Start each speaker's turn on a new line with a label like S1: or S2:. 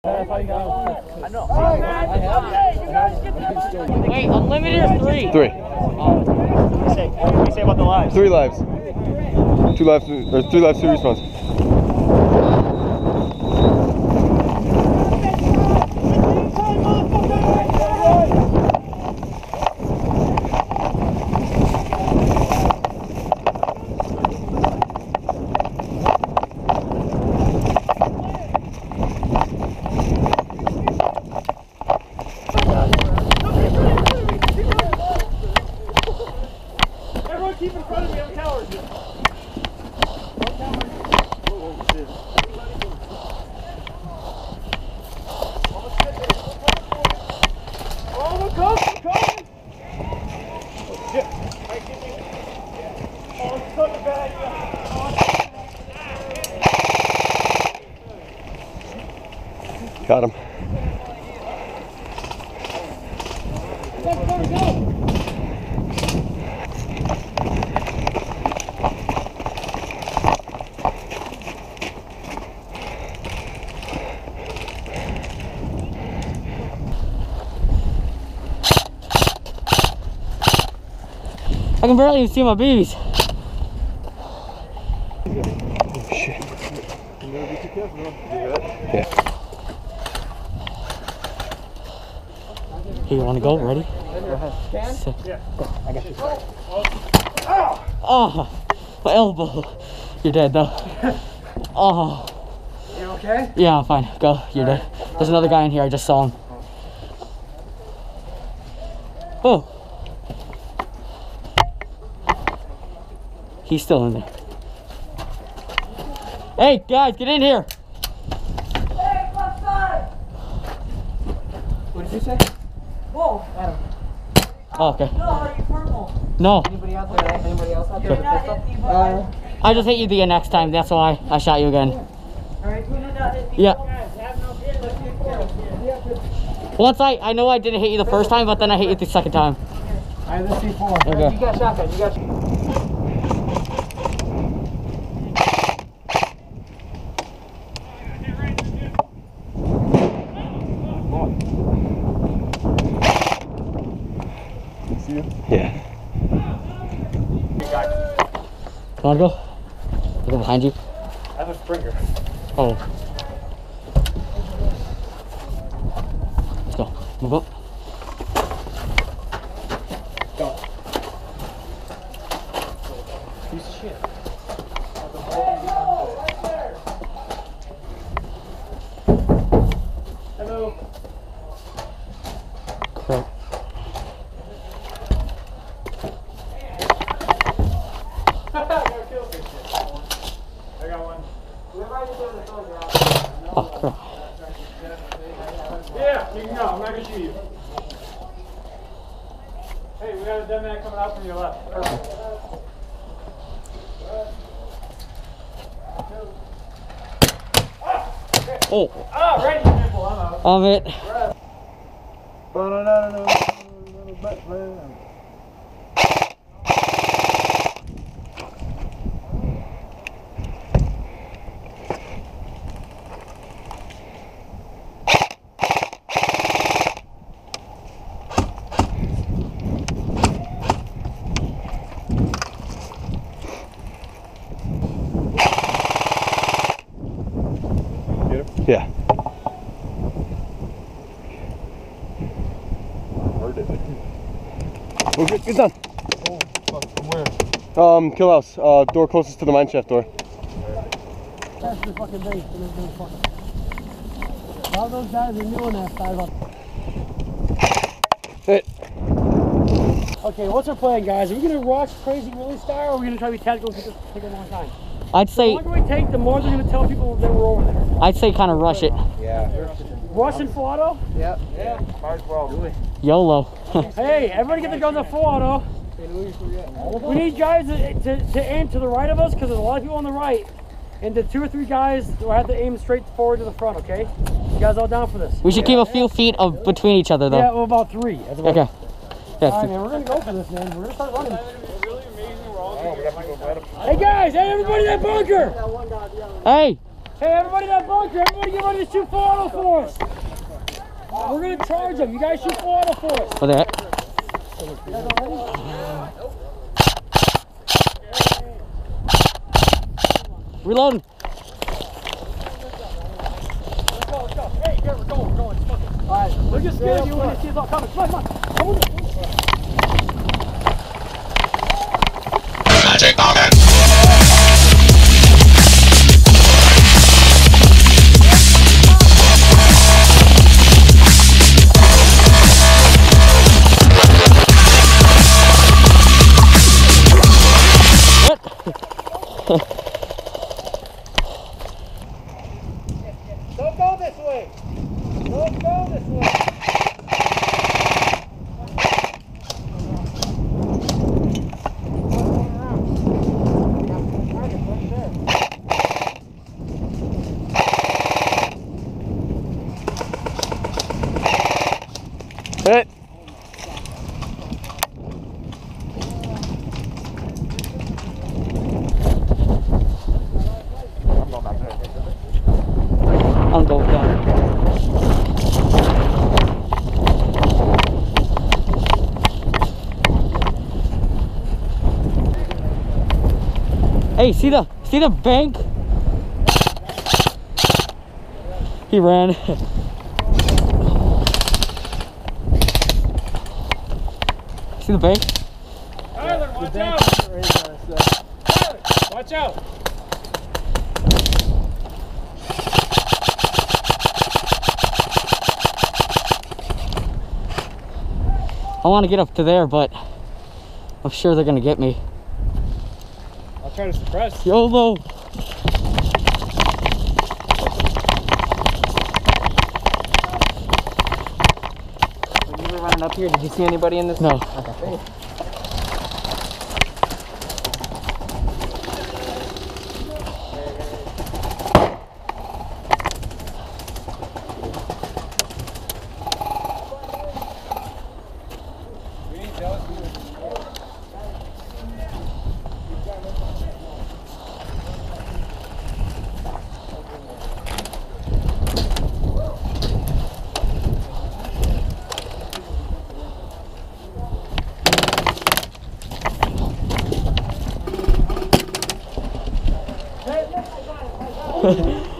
S1: Wait, unlimited or 3?
S2: 3.
S3: What do you say about the lives?
S2: 3 lives. 2 lives, or 3 lives, 2 respawns.
S3: Keep in front of me on the towers. Oh, come! Shit. Oh, it's such a bad idea.
S2: Got him.
S3: Go!
S1: I can barely even see my babies.
S2: Oh shit. Yeah.
S1: Hey, you want to go? Ready?
S3: Go ahead.
S1: So,
S3: Yeah. I got you.
S1: oh, my elbow. You're dead though. Oh.
S3: You okay?
S1: Yeah, I'm fine. Go. You're dead. There's another guy in here. I just saw him. Oh. He's still in there. Hey, guys, get in here.
S4: Hey, left side!
S3: What did you say?
S4: Whoa!
S3: Adam.
S1: Oh, okay.
S4: No, are you purple?
S1: No,
S3: Anybody out there? Anybody else out there?
S4: You're not hit me, but
S1: I just hit you the next time. That's why I shot you again.
S4: Alright, you did not hit me.
S1: Yeah. Once I know I didn't hit you the first time, but then I hit you the second time.
S3: I have the C4.
S1: Okay.
S3: You got shotgun. You got.
S2: Yeah.
S1: Wanna go? I'll go behind you.
S3: I have a Springer.
S1: Oh. Let's go. Move up.
S3: Go. Piece of shit. Hello.
S1: Crap.
S3: I got one.
S1: Oh, crap.
S3: Yeah, you can go. I'm not gonna shoot you. Hey, we got a dead man coming out from your left. Perfect.
S1: Oh,
S3: Ah, right in the nipple. I'm out.
S1: I'm it.
S2: Yeah. Where did it? Oh, good done.
S3: From where?
S2: Kill house. Door closest to the mine shaft door.
S5: That's the fucking base. All those guys are new in that side.
S2: Hit.
S5: Okay, what's our plan, guys? Are we gonna rush crazy really style, or are we gonna try to be tactical and take a long time?
S1: I'd
S5: The
S1: say
S5: longer we take, the more they're gonna tell people that we're over there.
S1: I'd say kind of rush it.
S3: Yeah.
S5: Rush and full auto?
S3: Yep. Yeah. Might as well. Do it.
S1: YOLO.
S5: Hey, everybody get the guns at full auto. We need guys to aim to the right of us because there's a lot of people on the right. And the 2 or 3 guys will have to aim straight forward to the front, okay? You guys all down for this?
S1: We should keep a few feet of between each other, though.
S5: Yeah, well, about 3. That's about
S1: Okay. Yes.
S5: All right, man, we're gonna go for this, man. We're gonna start running.
S3: Oh, we have to go right up.
S5: Hey, guys! Hey, everybody in that bunker!
S1: Hey,
S5: Hey, everybody in that bunker, everybody get ready to shoot full auto for us. We're gonna charge them. You guys shoot full auto for us.
S1: For that. Reloading.
S5: Let's go. Hey, here, we're going. All right, we're just scared of you when you see us all coming. Come on.
S6: Magic moment.
S5: Don't go this way. Don't go this way.
S2: Hit.
S1: I'm going down. Hey, see the bank? He ran. See the bank?
S5: Tyler, watch out. Tyler, watch out.
S1: I want to get up to there, but I'm sure they're gonna get me.
S5: I'll try to suppress.
S1: YOLO.
S7: When you were running up here, did you see anybody in this?
S1: No.
S7: Okay.
S5: Hey,